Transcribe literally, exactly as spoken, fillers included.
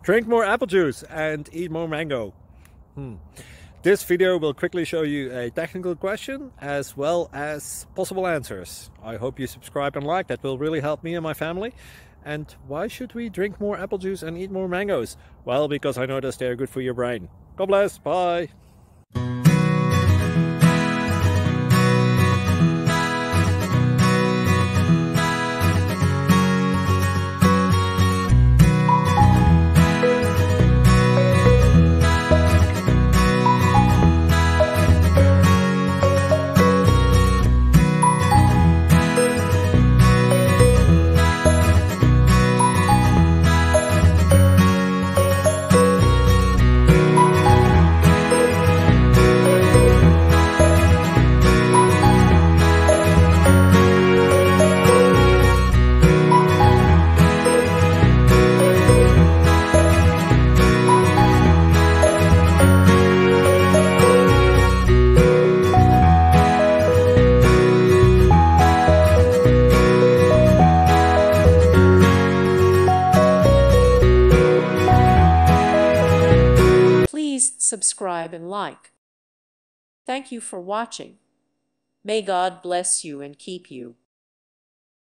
Drink more apple juice and eat more mango. Hmm. This video will quickly show you a technical question as well as possible answers. I hope you subscribe and like, that will really help me and my family. And why should we drink more apple juice and eat more mangoes? Well, because I noticed they're good for your brain. God bless, bye! Subscribe and like. Thank you for watching. May God bless you and keep you.